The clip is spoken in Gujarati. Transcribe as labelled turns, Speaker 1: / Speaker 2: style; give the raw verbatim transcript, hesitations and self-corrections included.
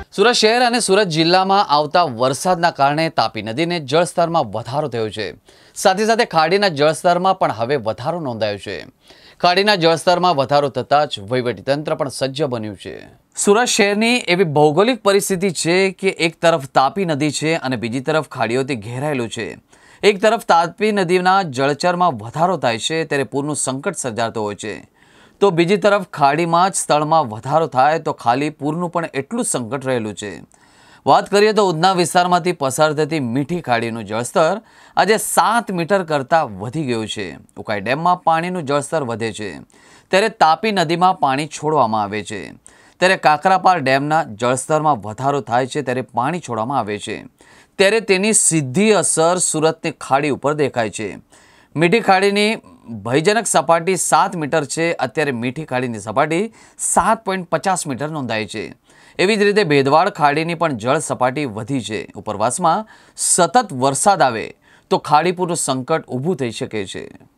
Speaker 1: સુરત શહેર અને સુરત જિલ્લામાં આવતા વરસાદના કારણે તાપી નદીને જળસ્તરમાં વધારો થયો છે। સાથે સાથે ખાડીના જળસ્તરમાં પણ હવે વધારો નોંધાયો છે। ખાડીના જળસ્તરમાં વધારો થતાં જ વહીવટીતંત્ર પણ સજ્જ બન્યું છે। સુરત શહેરની એવી ભૌગોલિક પરિસ્થિતિ છે કે એક તરફ તાપી નદી છે અને બીજી તરફ ખાડીઓથી ઘેરાયેલું છે। એક તરફ તાપી નદીના જળચરમાં વધારો થાય છે ત્યારે પૂરનું સંકટ સર્જાતું હોય છે, તો બીજી તરફ ખાડીમાં જ સ્થળમાં વધારો થાય તો ખાલી પૂરનું પણ એટલું સંકટ રહેલું છે। વાત કરીએ તો ઉધના વિસ્તારમાંથી પસાર થતી મીઠી ખાડીનું જળસ્તર આજે સાત મીટર કરતાં વધી ગયું છે। ઉકાઈ ડેમમાં પાણીનું જળસ્તર વધે છે ત્યારે તાપી નદીમાં પાણી છોડવામાં આવે છે, ત્યારે કાકરાપાર ડેમના જળસ્તરમાં વધારો થાય છે ત્યારે પાણી છોડવામાં આવે છે, ત્યારે તેની સીધી અસર સુરતની ખાડી ઉપર દેખાય છે। મીઠી ખાડીની ભયજનક સપાટી સાત મીટર છે, અત્યારે મીઠી ખાડીની સપાટી સાત પોઈન્ટ પચાસ મીટર નોંધાઈ છે। એવી જ રીતે ભેદવાડ ખાડીની પણ જળ સપાટી વધી છે। ઉપરવાસમાં સતત વરસાદ આવે તો ખાડીપુરનું સંકટ ઊભું થઈ શકે છે।